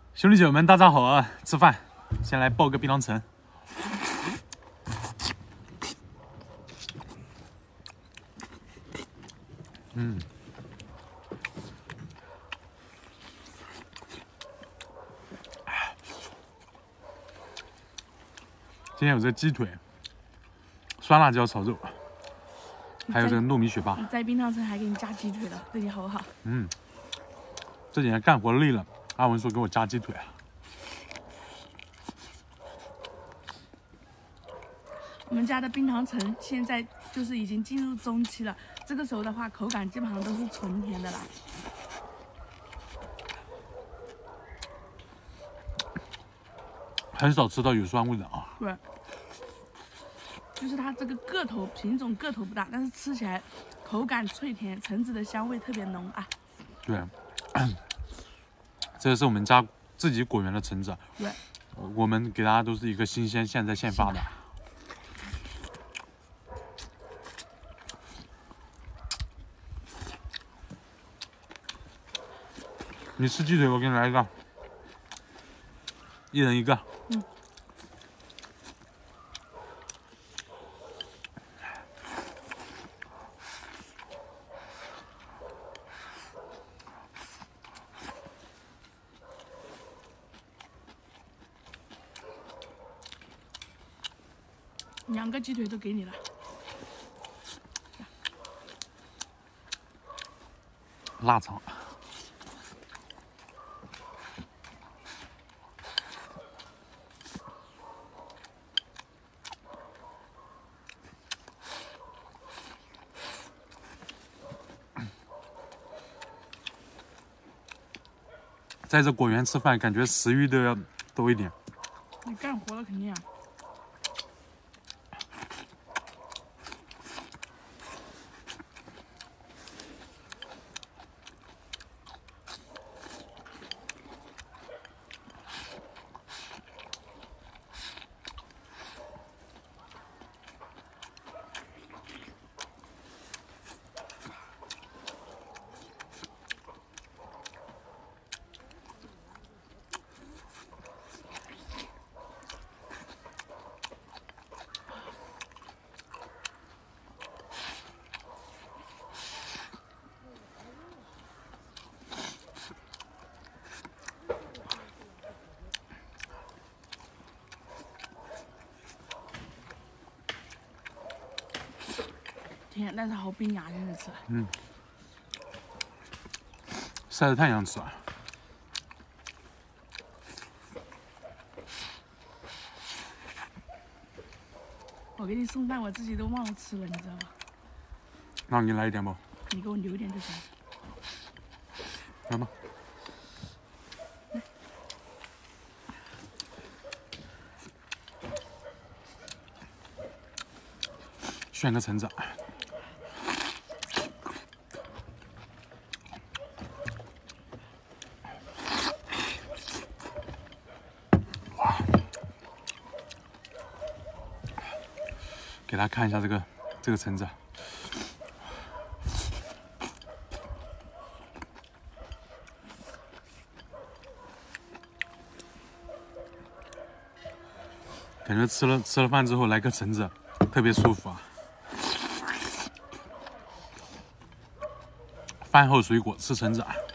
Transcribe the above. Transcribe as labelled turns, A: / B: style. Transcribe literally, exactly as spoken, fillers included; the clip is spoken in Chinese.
A: 兄弟姐妹们，大家好啊！吃饭，先来爆个槟榔橙。嗯，今天有这个鸡腿、酸辣椒炒肉，还有这个糯米雪巴。
B: 你在槟榔城还给你加鸡腿了，对你好不好？
A: 嗯，这几天干活累了，阿文说给我加鸡腿。
B: 我们家的冰糖橙现在就是已经进入中期了，这个时候的话，口感基本上都是纯甜的啦。
A: 很少吃到有酸味的啊。
B: 对，就是它这个个头品种个头不大，但是吃起来口感脆甜，橙子的香味特别浓啊。
A: 对，这个是我们家自己果园的橙子。
B: 对，
A: 我们给大家都是一个新鲜，现在现发的。你吃鸡腿，我给你来一个，一人一个。
B: 嗯。两个鸡腿都给你了。
A: 腊肠。在这果园吃饭，感觉食欲都要多一点。
B: 你干活了肯定啊。甜，但是好冰呀，真的吃。
A: 嗯，晒着太阳吃啊。
B: 我给你送饭，我自己都忘了吃了，你知道吗？
A: 那我给你来一点不？
B: 你给我留一点就行。
A: 来吧。选个橙子。给大家看一下这个这个橙子。感觉吃了吃了饭之后来个橙子，特别舒服啊！饭后水果吃橙子啊。